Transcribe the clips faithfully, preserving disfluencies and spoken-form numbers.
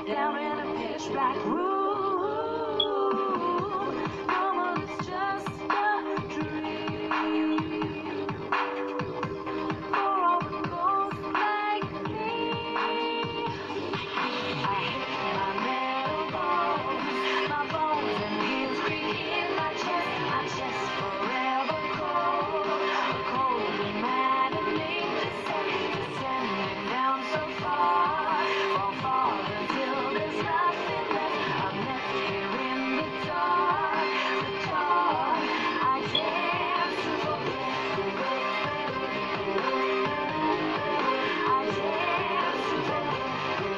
down in a pitch black room. Normal is just a dream for all the ghosts like me. I hit my metal bones, my bones and gears creak in my chest, my chest forever cold, cold and maddening, descending down so far, fall far until there's nothing left. I'm left here in the dark, the dark. I dance to forget. I dance to forget.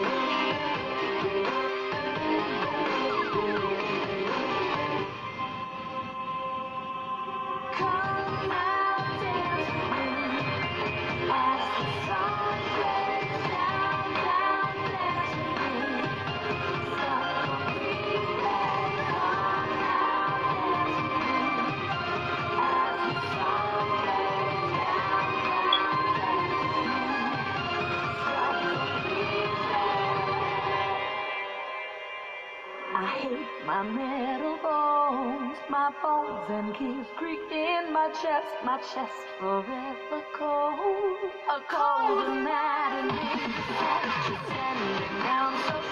Come out, dance with me as the sun plays down, down, dance with me. Stop for breathing. Come out, dance with me as the sun plays down, down, dance with me. Stop for breathing. I hate my metal bones, my bones and gears creak in my chest, my chest forever cold, a cold and maddening, descending down so